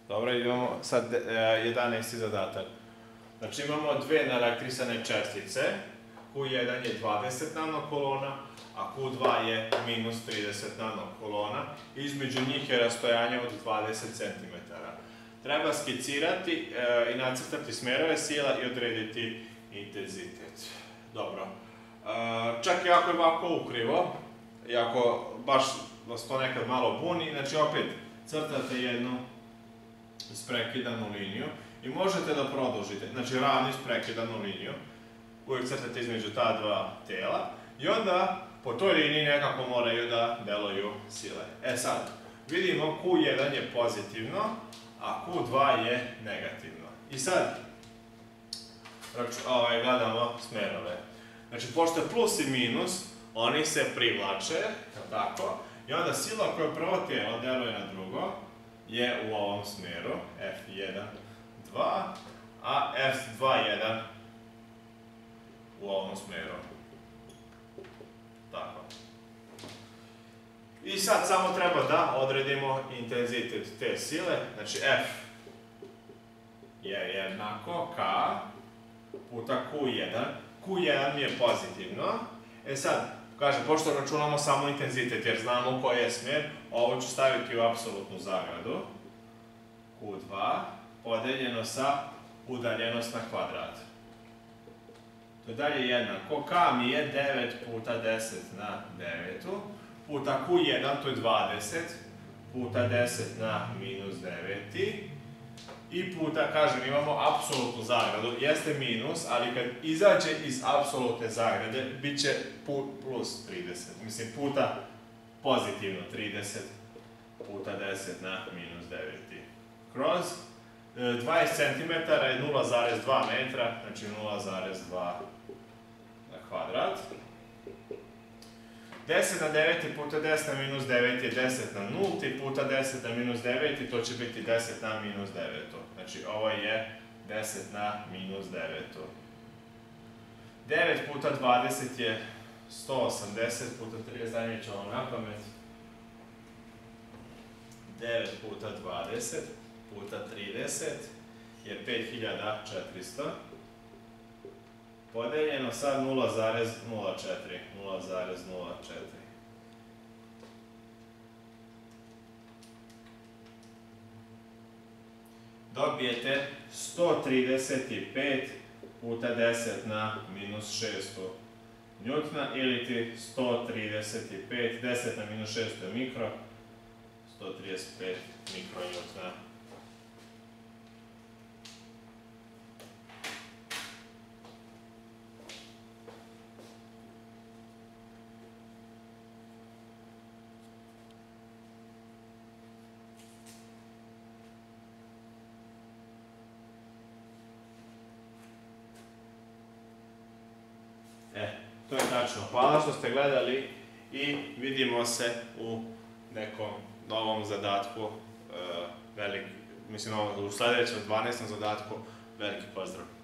Dobro, idemo sad 11. zadatak. Znači imamo dve naelektrisane čestice, Q1 je 20 nanokolona, a Q2 je minus 30 nanokolona. Između njih je rastojanje od 20 cm. Treba skicirati i nacrtati smerove sila i odrediti intenzitet. Dobro. Čak i ako je ovako ukrivo, i ako baš vas to nekad malo buni, znači opet crtate jednu isprekidanu liniju i možete da produžite, znači ravno isprekidanu liniju, uvijek crtate između ta dva tela i onda po toj liniji nekako moraju da deluju sile. E sad, vidimo Q1 je pozitivno, a Q2 je negativno. I sad, gledamo smerove. Znači, pošto je plus i minus, oni se privlače, tako, i onda sila koja prvo telo deluje na drugo je u ovom smeru, F1, 2, a F2, 1 u ovom smeru. Tako. I sad samo treba da odredimo intenzitet te sile, znači F je jednako K puta Q1. Q1 je pozitivno. E sad, kaže, pošto računamo samo intenzitet jer znamo koji je smer, ovo ću staviti u apsolutnu zagradu. Q2 podeljeno sa udaljenost na kvadrat. To je dalje jednako. K mi je 9 puta 10 na 9 puta Q1, to je 20 puta 10 na minus 9 i puta, kažem, imamo apsolutnu zagradu, jeste minus, ali kad izađe iz apsolutne zagrade, bit će plus 30, mislim puta pozitivno 30 puta 10 na minus 9. Kroz 20 cm je 0,2 metra, znači 0,2 na kvadrat. 10 na 9 puta 10 na minus 9 je 10 na 0 puta 10 na minus 9 i to će biti 10 na minus 9. Znači ovo je 10 na minus 9. 9 puta 20 je 180 puta 30, dajme ćemo na pamet. 9 puta 20 puta 30 je 5400. Podeljeno sa 0,04. Dobijete 135 puta 10 na minus 600 njutna ili ti 135, 10 na minus 600 je mikro, 135 mikronjutna. To je tačno. Hvala što ste gledali i vidimo se u nekom novom zadatku, mislim u sljedećem 12. zadatku. Veliki pozdrav!